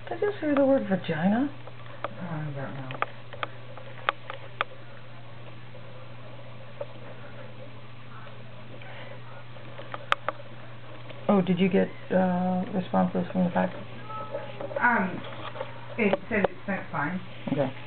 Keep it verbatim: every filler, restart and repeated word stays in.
Did you say the word vagina? I don't know. Oh, did you get uh, responses from the fax? Um, it said it sent fine. Okay.